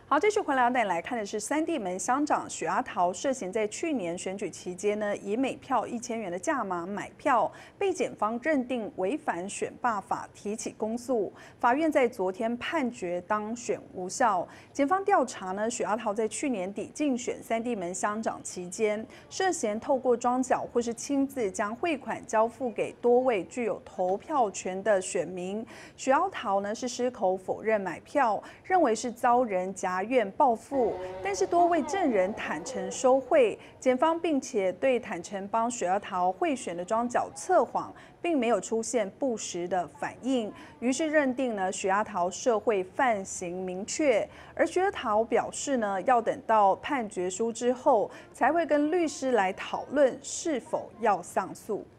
好，继续回来要带你来看的是三地门乡长许阿桃涉嫌在去年选举期间呢，以每票1000元的价码买票，被检方认定违反选罢法，提起公诉。法院在昨天判决当选无效。检方调查呢，许阿桃在去年底竞选三地门乡长期间，涉嫌透过庄脚或是亲自将汇款交付给多位具有投票权的选民。许阿桃呢是矢口否认买票，认为是遭人夹院报复，但是多位证人坦承收贿，检方并且对坦承帮许阿桃贿选的庄脚测谎，并没有出现不实的反应，于是认定呢许阿桃涉贿犯行明确。而许阿桃表示呢，要等到判决书之后，才会跟律师来讨论是否要上诉。